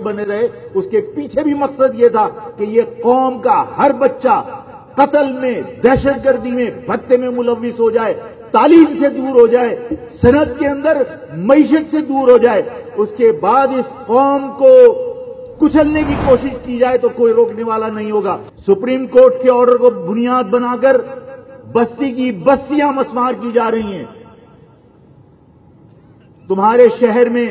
بنے رہے، اس کے پیچھے بھی مقصد یہ تھا کہ یہ قوم کا ہر بچہ قتل میں، دہشت گردی میں، بھتے میں ملوث ہو جائے، تعلیم سے دور ہو جائے، صنعت کے اندر معیشت سے دور ہو جائے، اس کے بعد اس قوم کو کچلنے کی کوشش کی جائے تو کوئی روکنے والا نہیں ہوگا۔ سپریم کورٹ کے آرڈر کو بنیاد بنا کر بستی کی بستیاں مسمار کی جا رہی ہیں۔ تمہارے شہر میں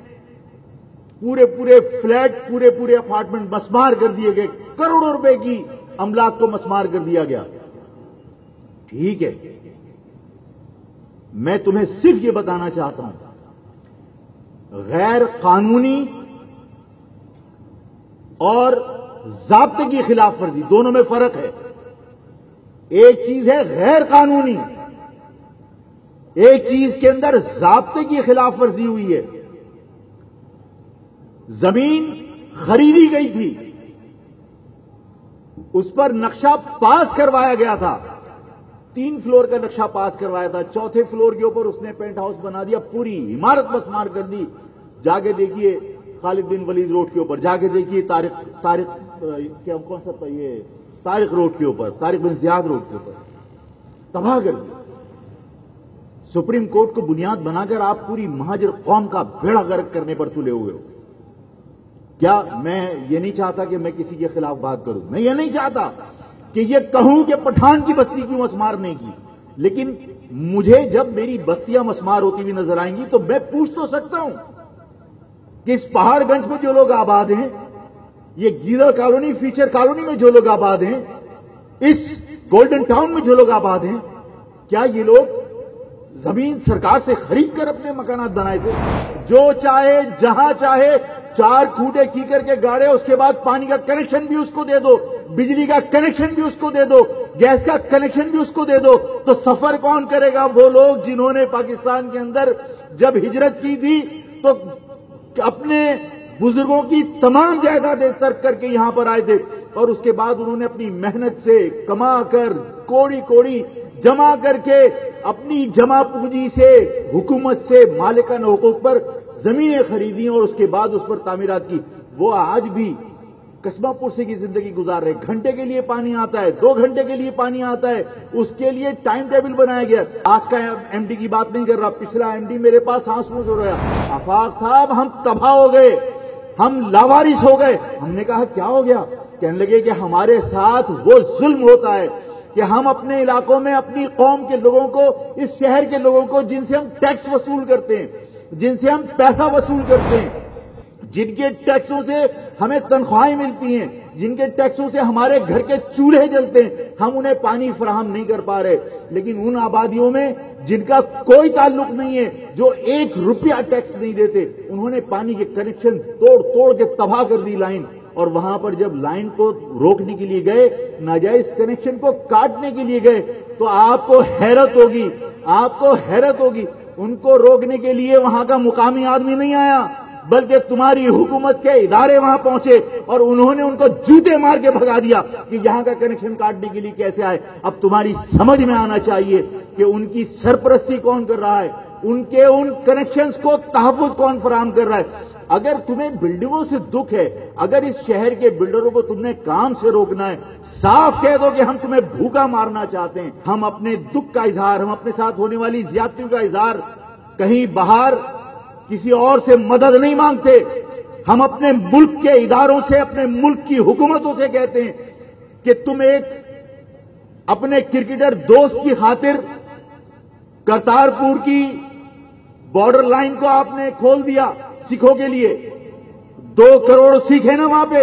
پورے فلیٹ، پورے اپارٹمنٹ مسمار کر دیے گئے، کروڑوں روپے کی املاک کو مسمار کر دیا گیا۔ ٹھیک ہے، میں تمہیں صرف یہ بتانا چاہتا ہوں، غیر قانونی اور ضابطے کی خلاف ورزی دونوں میں فرق ہے۔ ایک چیز ہے غیر قانونی، ایک چیز کے اندر ضابطے کی خلاف ورزی ہوئی ہے۔ زمین خریدی گئی تھی، اس پر نقشہ پاس کروایا گیا تھا، 3 فلور کا نقشہ پاس کروایا تھا، 4تھے فلور کے اوپر اس نے پینٹ ہاؤس بنا دیا، پوری عمارت مسمار کر دی۔ جا کے دیکھیے خالد بن ولید روڈ کے اوپر، جا کے دیکھیے کون سا تھا یہ، طارق روڈ کے اوپر، طارق بن زیاد روڈ کے اوپر، تباہ کر دیا۔ سپریم کورٹ کو بنیاد بنا کر آپ پوری مہاجر قوم کا بیڑا غرق کرنے پر تلے ہوئے ہو۔ کیا میں یہ نہیں چاہتا کہ میں کسی کے خلاف بات کروں، میں یہ نہیں چاہتا کہ یہ کہوں کہ پٹھان کی بستی کیوں مسمار نہیں کی، لیکن مجھے جب میری بستیاں مسمار ہوتی ہوئی نظر آئیں گی تو میں پوچھ تو سکتا ہوں کہ اس پہاڑ گنج میں جو لوگ آباد ہیں، یہ گیدڑ کالونی، فیچر کالونی میں جو لوگ آباد ہیں، اس گولڈن ٹاؤن میں جو لوگ آباد ہیں، کیا یہ لوگ زمین سرکار سے خرید کر اپنے مکانات بنائے تھے؟ جو چاہے جہاں چاہے 4 کھوٹے کی کر کے گاڑے، اس کے بعد پانی کا کنیکشن بھی اس کو دے دو، بجلی کا کنیکشن بھی اس کو دے دو، گیس کا کنیکشن بھی اس کو دے دو، تو سفر کون کرے گا؟ وہ لوگ جنہوں نے پاکستان کے اندر جب ہجرت کی تھی تو اپنے بزرگوں کی تمام جائیدادیں ترک کر کے یہاں پر آئے تھے، اور اس کے بعد انہوں نے اپنی محنت سے کما کر کوڑی جمع کر کے اپنی جمع پونجی سے حکومت سے مالکانہ حقوق پر زمینیں خریدی اور اس کے بعد اس پر تعمیرات کی۔ وہ آج بھی قصبہ پرسی کی زندگی گزار رہے، گھنٹے کے لیے پانی آتا ہے، 2 گھنٹے کے لیے پانی آتا ہے، اس کے لیے ٹائم ٹیبل بنایا گیا۔ آج کا ایم ڈی کی بات نہیں کر رہا، پچھلا ایم ڈی میرے پاس آنسو ہو رہا ہے، آفاق صاحب ہم تباہ ہو گئے، ہم لاوارث ہو گئے۔ ہم نے کہا کیا ہو گیا؟ کہنے لگے کہ ہمارے ساتھ وہ ظلم ہوتا ہے کہ ہم اپنے علاقوں میں اپنی قوم کے لوگوں کو، اس شہر کے لوگوں کو جن سے ہم ٹیکس وصول کرتے ہیں، جن سے ہم پیسہ وصول کرتے ہیں، جن کے ٹیکسوں سے ہمیں تنخواہیں ملتی ہیں، جن کے ٹیکسوں سے ہمارے گھر کے چولہے جلتے ہیں، ہم انہیں پانی فراہم نہیں کر پا رہے۔ لیکن ان آبادیوں میں جن کا کوئی تعلق نہیں ہے، جو 1 روپیہ ٹیکس نہیں دیتے، انہوں نے پانی کے کنیکشن توڑ کے تباہ کر دی لائن، اور وہاں پر جب لائن کو روکنے کے لیے گئے، ناجائز کنیکشن کو کاٹنے کے لیے گئے، تو آپ کو حیرت ہوگی، ان کو روکنے کے لیے وہاں کا مقامی آدمی نہیں آیا، بلکہ تمہاری حکومت کے ادارے وہاں پہنچے اور انہوں نے ان کو جوتے مار کے بھگا دیا کہ یہاں کا کنیکشن کاٹنے کے لیے کیسے آئے۔ اب تمہاری سمجھ میں آنا چاہیے کہ ان کی سرپرستی کون کر رہا ہے، ان کے ان کنیکشنز کو تحفظ کون فراہم کر رہا ہے۔ اگر تمہیں بلڈنگوں سے دکھ ہے، اگر اس شہر کے بلڈروں کو تم نے کام سے روکنا ہے، صاف کہہ دو کہ ہم تمہیں بھوکا مارنا چاہتے ہیں۔ ہم اپنے دکھ کا اظہار، ہم اپنے ساتھ ہونے والی زیادتیوں کا اظہار کہیں باہر کسی اور سے مدد نہیں مانگتے، ہم اپنے ملک کے اداروں سے، اپنے ملک کی حکومتوں سے کہتے ہیں کہ تم ایک اپنے کرکٹر دوست کی خاطر کرتارپور کی بارڈر لائن کو آپ نے کھول دیا سکھوں کے لیے، 2 کروڑ سکھ ہیں نا وہاں پہ،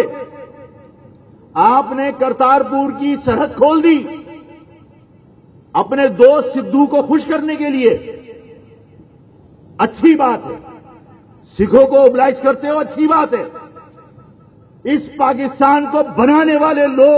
آپ نے کرتارپور کی سرحد کھول دی اپنے دوست سدھو کو خوش کرنے کے لیے۔ اچھی بات ہے، سکھوں کو اوبلائج کرتے ہو، اچھی بات ہے۔ اس پاکستان کو بنانے والے لوگ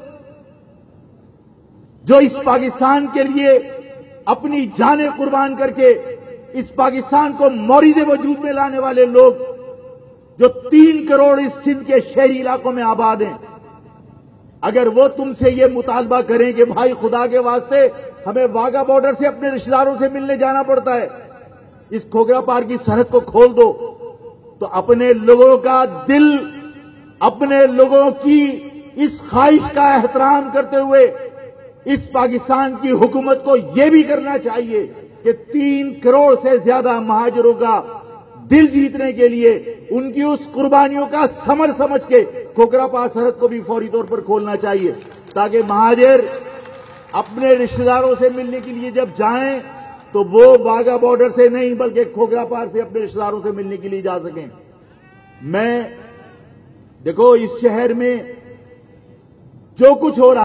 جو اس پاکستان کے لیے اپنی جانیں قربان کر کے اس پاکستان کو مورد وجود میں لانے والے لوگ جو 3 کروڑ اس سندھ کے شہری علاقوں میں آباد ہیں، اگر وہ تم سے یہ مطالبہ کریں کہ بھائی خدا کے واسطے ہمیں واگا بارڈر سے اپنے رشتہ داروں سے ملنے جانا پڑتا ہے، اس کھوکھرا پار کی سرحد کو کھول دو، تو اپنے لوگوں کا دل، اپنے لوگوں کی اس خواہش کا احترام کرتے ہوئے اس پاکستان کی حکومت کو یہ بھی کرنا چاہیے کہ 3 کروڑ سے زیادہ مہاجروں کا دل جیتنے کے لیے ان کی اس قربانیوں کا ثمر سمجھ کے کھوکھرا پاس سرحد کو بھی فوری طور پر کھولنا چاہیے، تاکہ مہاجر اپنے رشتہ داروں سے ملنے کے لیے جب جائیں تو وہ واگا بارڈر سے نہیں بلکہ کھوکھرا پاس سے اپنے رشتہ داروں سے ملنے کے لیے جا سکیں۔ میں دیکھو اس شہر میں جو کچھ ہو رہا